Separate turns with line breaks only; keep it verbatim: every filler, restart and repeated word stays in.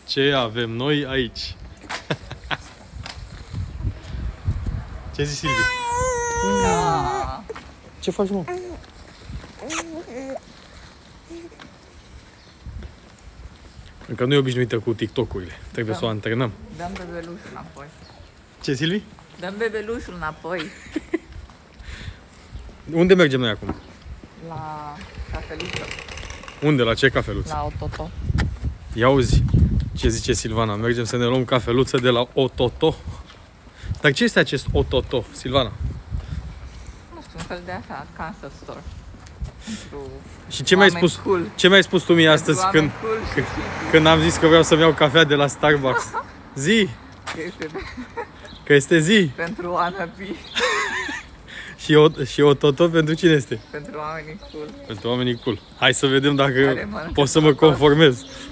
ce avem noi aici. Ce zici, Silvi?
Da.
Ce faci, mă? Încă nu e obișnuită cu TikTok-urile. Trebuie da. să o antrenăm.
Dăm bebelușul înapoi.
Ce, Silvi?
Dăm bebelușul înapoi.
Unde mergem noi acum?
La cafeluță.
Unde? La ce cafeluță?
La Ototo.
Ia auzi ce zice Silvana. Mergem să ne luăm cafeluță de la Ototo. Dar ce este acest Ototo, Silvana?
Nu știu, un fel de așa, cancer store. Pentru
Și ce mi-ai spus,
cool.
ce mi-ai spus tu mie astăzi când,
Cool
când, când am zis că vreau să-mi iau cafea de la Starbucks? Zi!
Că este
Că este zi!
pentru wannabe.
Și o, și Ototo pentru cine este?
Pentru oamenii cool.
Pentru oamenii cool. Hai să vedem dacă
Care mănâncă
pot să mă
sănătos.
conformez.